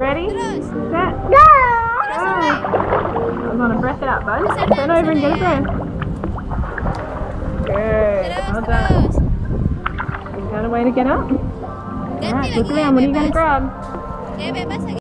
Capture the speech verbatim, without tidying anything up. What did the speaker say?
Ready? Terus. Set. Terus Ah. sampai. I'm gonna breath it out, bud. Sana, Turn over and get a sana. breath. Good. Terus, Well done. terus. You found a way to get up? Ganti Alright, lagi look ya, around. What are you gonna bebas. grab? Ya bebas lagi.